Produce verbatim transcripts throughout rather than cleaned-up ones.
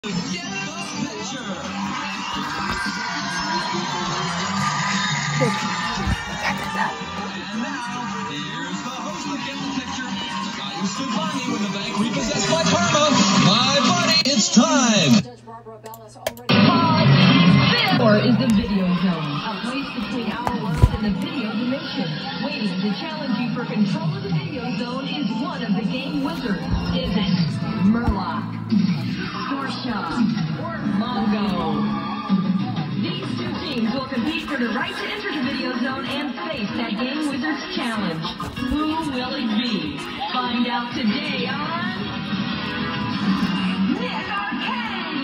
Get the picture. And now, here's the host of Get the Picture, the guy who stood by me when the bank repossessed my karma. My buddy, it's time. Or is the Video Zone, a place between our world and the video dimension. Waiting to challenge you for control of the Video Zone is one of the game wizards. Is it Murloc, Scorsha, or Mongo? These two teams will compete for the right to enter the Video Zone and face that game wizard's challenge. Who will it be? Find out today on Nick Arcade!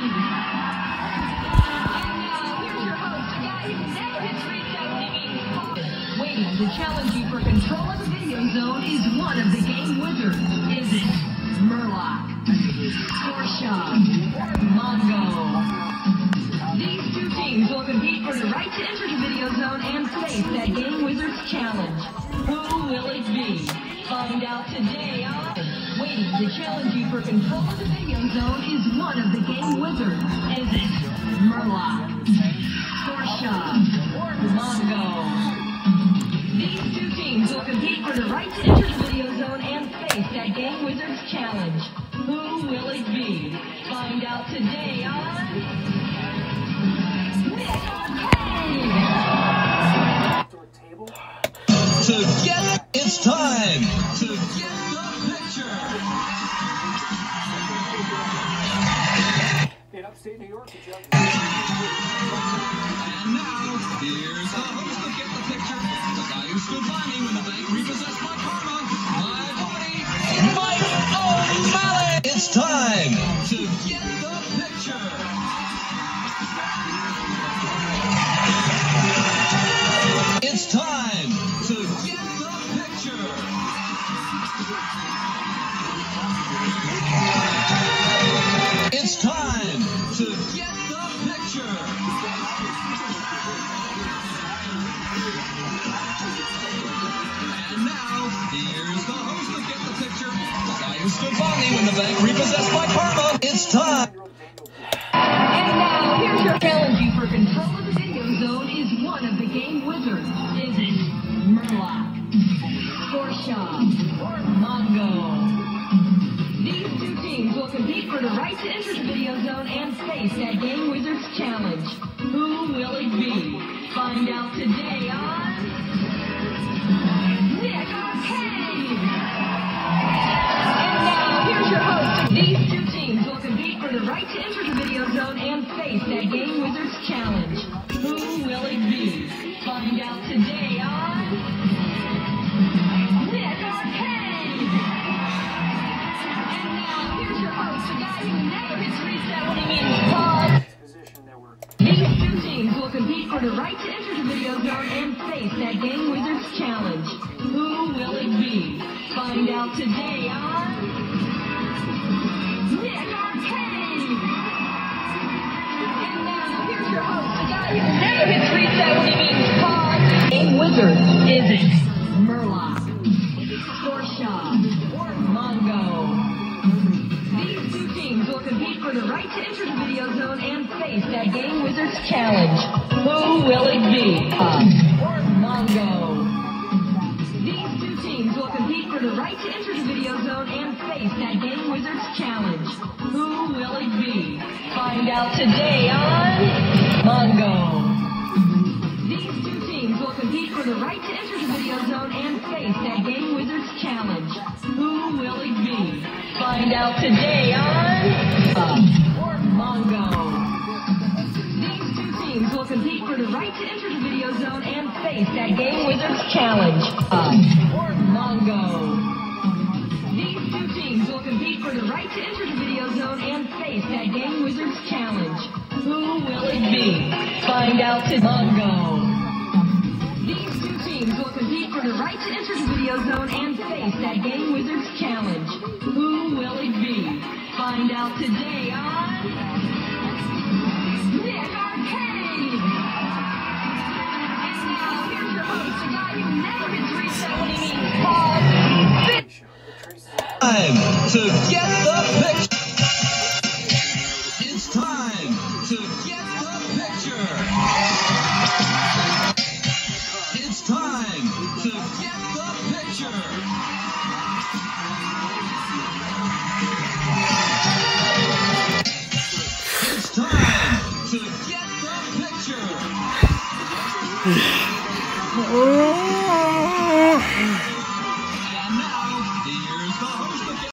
And now, here's your host, a guy who never hits reset when he means waiting to challenge you for control of the Video Zone is one of the game wizards. Is it Murloc, Scorsha, Mongo? These two teams will compete for the right to enter the Video Zone and face that game wizard's challenge. Who will it be? Find out today on waiting to challenge you for control of the Video Zone is one of the game wizards. Is it Murloc, Scorsha, or Mongo? These two teams will compete for the right to enter the Video Zone and face that game wizard's challenge. Who will it be? Find out today on Nick Arcade! To get, it's time to get the picture. In upstate New York, the judge. And now, here's the host of Get the Picture, the guy who stood by me when the bank repossessed my karma, my buddy, Mike O'Malley. It's time to get the picture. It's time to get the picture. It's time to get the picture. And now, here's the host of Get the Picture, the guy who stood by me when the bank repossessed my karma. It's time. And now, here's your challenge you for control of the Video Zone is one of the game wizards. Is it Murloc, Scorsha, or Mongo? These two teams will compete for the right to enter the Video Zone and face that game wizard's challenge. Who will it be? Find out today on Nick Arcade! And now, here's your host. These two teams will compete for the right to enter the Video Zone and face that game wizard's challenge. Who will it be? Find out today on Nick Arcade! And now, here's your host, a guy who never hits reset when he means pause. Position that we're These two teams will compete for the right to enter the Video Zone and face that game wizard's challenge. Who will it be? Find out today on Nick Arcade! And now, here's your host, the guy who never hits reset when he means pause. Game wizard, is it Murloc, Scorsha, or Mongo? These two teams will compete for the right to enter the Video Zone and face that game wizard's challenge. Who will it be? Uh, or Mongo? These two teams will compete for the right to enter the Video Zone and face that game wizard's challenge. Who will it be? Find out today on Mongo. These two teams will compete for the right to enter the Video Zone and face that game wizard's challenge. Who will it be? Find out today on uh, or Mongo. These two teams will compete for the right to enter the Video Zone and face that game wizard's challenge. Uh, or Mongo. These two teams will compete for the right to enter the Video Zone and face that game wizard's challenge. Who will it be? Find out to Mongo. These two teams will compete for the right to enter the Video Zone and face that game wizard's challenge. Who will it be? Find out today on Nick Arcade! And now, here's your host, a guy who never hits reset when he means pause. Time to get the picture. It's Oh.